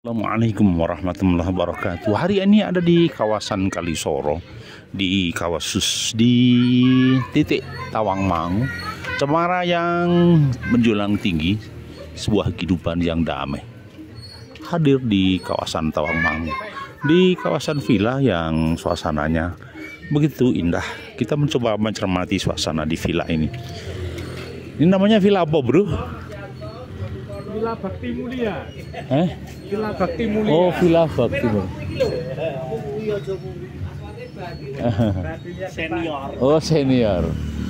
Assalamualaikum warahmatullahi wabarakatuh. Hari ini ada di kawasan Kalisoro, di titik Tawangmangu, cemara yang menjulang tinggi, sebuah kehidupan yang damai. Hadir di kawasan Tawangmangu, di kawasan villa yang suasananya begitu indah. Kita mencoba mencermati suasana di villa ini. Ini namanya villa apa, bro? Villa Bakti Mulia. Villa Bakti Mulia. Oh, Villa Bakti Mulia. Senior. Oh, senior.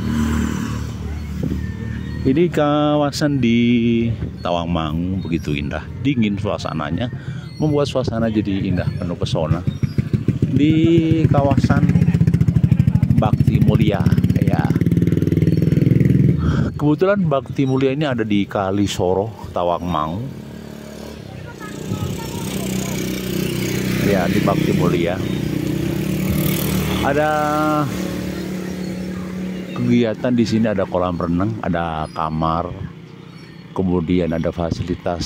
Ini kawasan di Tawangmangu begitu indah, dingin suasananya, membuat suasana jadi indah, penuh pesona. Di kawasan Bakti Mulia, ya. Kebetulan Bakti Mulia ini ada di Kalisoro, Tawangmangu. Ya, di Bakti Mulia. Ada kegiatan di sini, ada kolam renang, ada kamar, kemudian ada fasilitas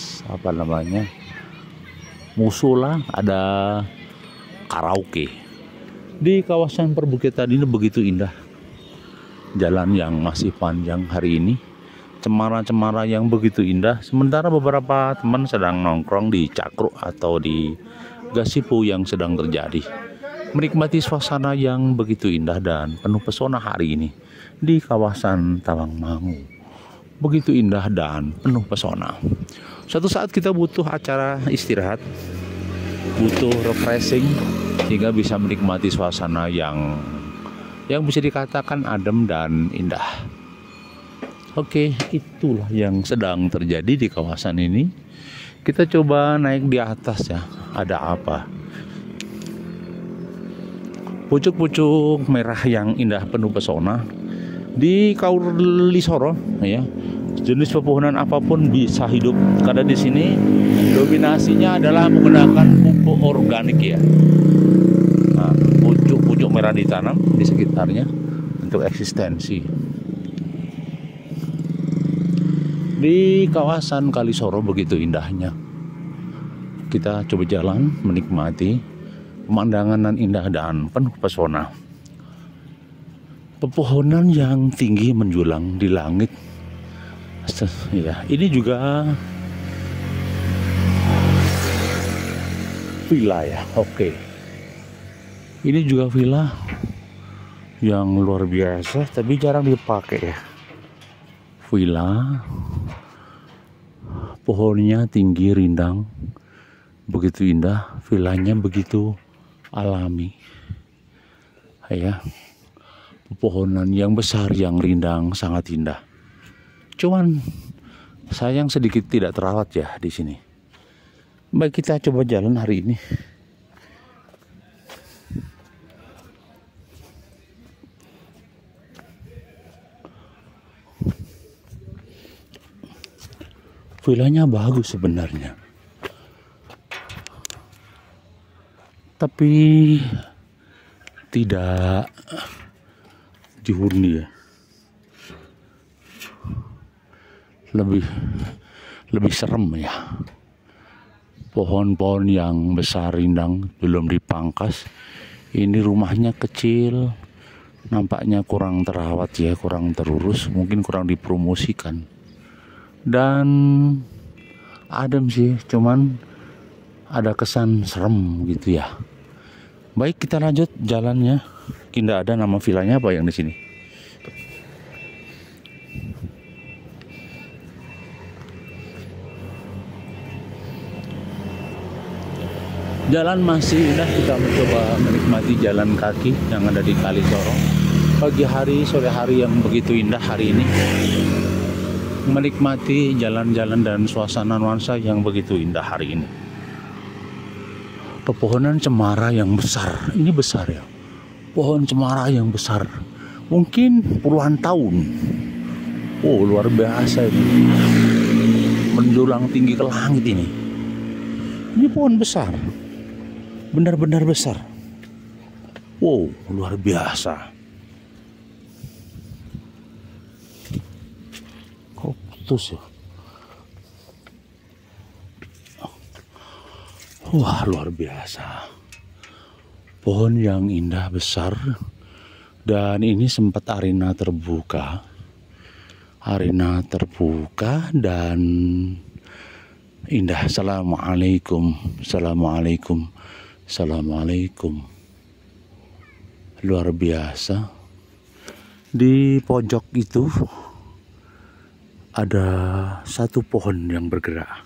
musola, ada karaoke. Di kawasan perbukitan ini begitu indah. Jalan yang masih panjang hari ini, cemara-cemara yang begitu indah. Sementara beberapa teman sedang nongkrong di cakruk atau di gasipu yang sedang terjadi, menikmati suasana yang begitu indah dan penuh pesona hari ini di kawasan Tawangmangu. Begitu indah dan penuh pesona. Suatu saat kita butuh acara istirahat, butuh refreshing, sehingga bisa menikmati suasana yang bisa dikatakan adem dan indah. Oke, itulah yang sedang terjadi di kawasan ini. Kita coba naik di atas ya. Ada apa? Pucuk-pucuk merah yang indah penuh pesona di Kalisoro, ya. Jenis pepohonan apapun bisa hidup karena di sini dominasinya adalah menggunakan pupuk organik, ya. Nah, pucuk-pucuk merah ditanam di sekitarnya untuk eksistensi. Di kawasan Kalisoro begitu indahnya. Kita coba jalan menikmati pemandangan yang indah dan penuh pesona. Pepohonan yang tinggi menjulang di langit. Ya, ini juga villa ya. Oke. Ini juga villa yang luar biasa, tapi jarang dipakai ya. Villa, pohonnya tinggi rindang, begitu indah, villanya begitu alami, ya. Pepohonan yang besar, yang rindang, sangat indah. Cuman sayang sedikit tidak terawat ya di sini. Baik, kita coba jalan hari ini. Villanya bagus sebenarnya, tapi tidak dihuni ya. Lebih serem ya. Pohon-pohon yang besar rindang belum dipangkas. Ini rumahnya kecil, nampaknya kurang terawat ya, kurang terurus, mungkin kurang dipromosikan. Dan adem sih, cuman ada kesan serem gitu ya. Baik, kita lanjut jalannya. Tidak ada nama villanya apa yang di sini. Jalan masih indah, kita mencoba menikmati jalan kaki yang ada di Kalisoro. Pagi hari, sore hari yang begitu indah hari ini. Menikmati jalan-jalan dan suasana nuansa yang begitu indah hari ini. Pepohonan cemara yang besar, ini besar ya. Pohon cemara yang besar, mungkin puluhan tahun. Oh, luar biasa ini. Menjulang tinggi ke langit ini. Ini pohon besar, benar-benar besar. Wow, luar biasa. Kok putus ya? Wah, luar biasa. Pohon yang indah besar. Dan ini sempat arena terbuka. Arena terbuka dan indah. Assalamualaikum. Assalamualaikum. Assalamualaikum. Luar biasa. Di pojok itu ada satu pohon yang bergerak.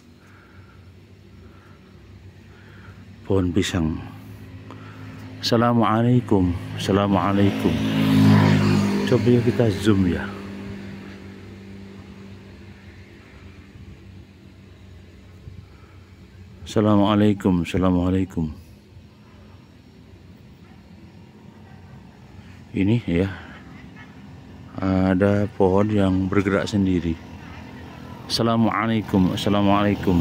Pohon pisang. Assalamualaikum. Assalamualaikum. Coba ya kita zoom ya. Assalamualaikum. Assalamualaikum. Ini ya, ada pohon yang bergerak sendiri. Assalamualaikum. Assalamualaikum.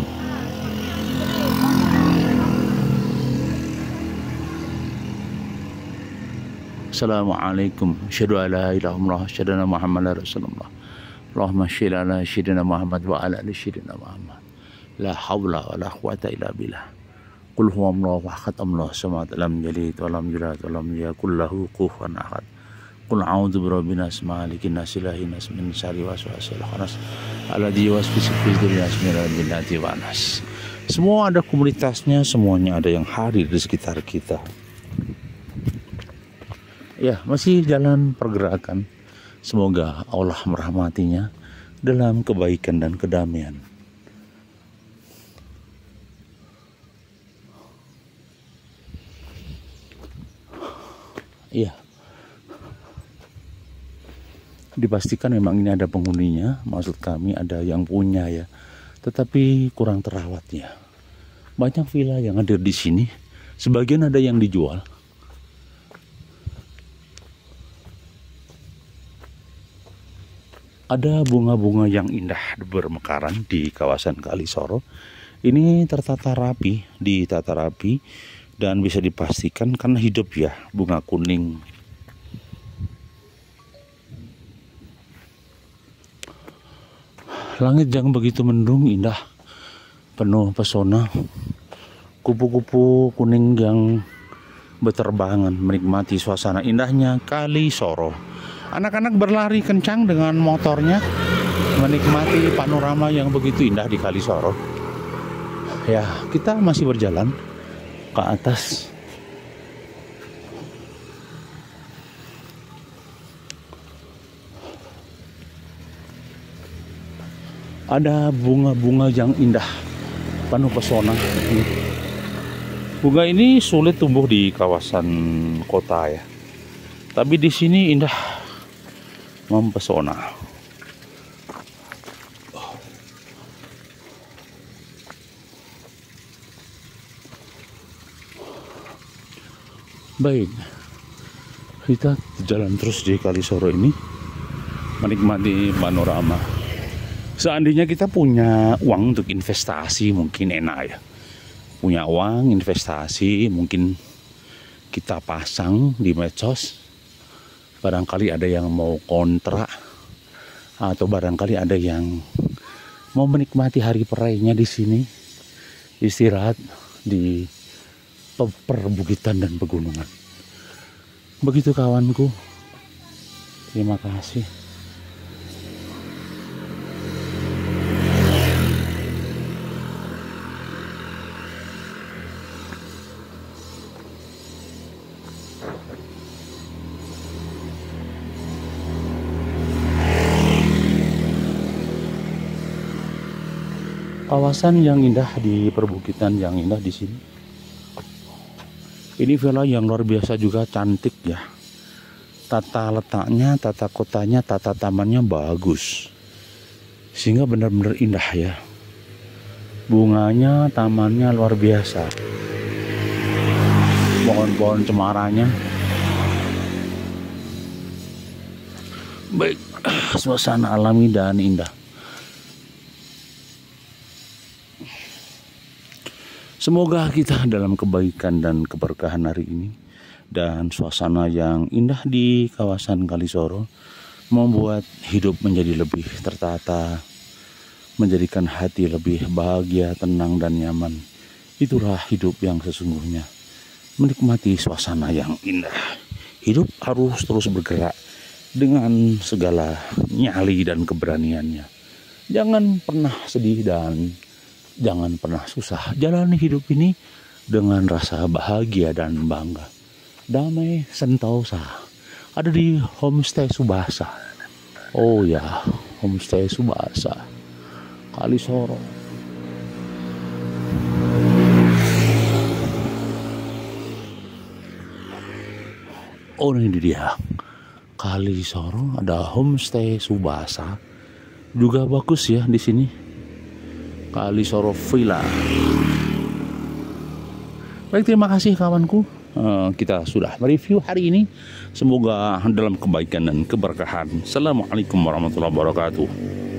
Assalamualaikum. Asyhadu an la ilaha illallah, asyhadu anna Muhammadar Rasulullah. Allahumma shalli ala sayyidina Muhammad wa ala ali sayyidina Muhammad. La haula wa la quwata illa billah. Qul huwallahu ahad, Allahu samad, lam yalid wa lam yulad wa lam yakul lahu kufuwan ahad. Qul a'udzu birabbin nas, malikin nas, ilahin nas, min syarri waswasil khannas, alladzi yuwaswisu fi suduril nas, minal jinnati wan nas. Semua ada komunitasnya, semuanya ada yang hadir di sekitar kita. Ya, masih jalan pergerakan. Semoga Allah merahmatinya dalam kebaikan dan kedamaian. Iya. Dipastikan memang ini ada penghuninya, maksud kami ada yang punya ya. Tetapi kurang terawat ya. Banyak villa yang hadir di sini, sebagian ada yang dijual. Ada bunga-bunga yang indah bermekaran di kawasan Kalisoro. Ini tertata rapi, ditata rapi, dan bisa dipastikan karena hidup ya, bunga kuning. Langit yang begitu mendung, indah, penuh pesona. Kupu-kupu kuning yang berterbangan menikmati suasana indahnya Kalisoro. Anak-anak berlari kencang dengan motornya menikmati panorama yang begitu indah di Kalisoro. Ya, kita masih berjalan ke atas. Ada bunga-bunga yang indah, penuh pesona. Bunga ini sulit tumbuh di kawasan kota ya. Tapi di sini indah, mempesona. Baik, kita jalan terus di Kalisoro ini menikmati panorama. Seandainya kita punya uang untuk investasi mungkin enak ya. Punya uang investasi mungkin kita pasang di medsos. Barangkali ada yang mau kontrak, atau barangkali ada yang mau menikmati hari perayanya di sini, istirahat di perbukitan dan pegunungan. Begitu kawanku. Terima kasih. Kawasan yang indah di perbukitan yang indah di sini. Ini villa yang luar biasa juga, cantik ya. Tata letaknya, tata kotanya, tata tamannya bagus. Sehingga benar-benar indah ya. Bunganya, tamannya luar biasa. Pohon-pohon cemarannya. Baik, suasana alami dan indah. Semoga kita dalam kebaikan dan keberkahan hari ini, dan suasana yang indah di kawasan Kalisoro membuat hidup menjadi lebih tertata, menjadikan hati lebih bahagia, tenang dan nyaman. Itulah hidup yang sesungguhnya. Menikmati suasana yang indah. Hidup harus terus bergerak dengan segala nyali dan keberaniannya. Jangan pernah sedih dan jangan pernah susah. Jalani hidup ini dengan rasa bahagia dan bangga. Damai Sentosa ada di Homestay Subasa. Oh ya, Homestay Subasa, Kalisoro. Oh, ini dia. Kalisoro ada Homestay Subasa. Juga bagus ya di sini. Kalisoro Villa. Baik, terima kasih kawanku. Kita sudah mereview hari ini. Semoga dalam kebaikan dan keberkahan. Assalamualaikum warahmatullahi wabarakatuh.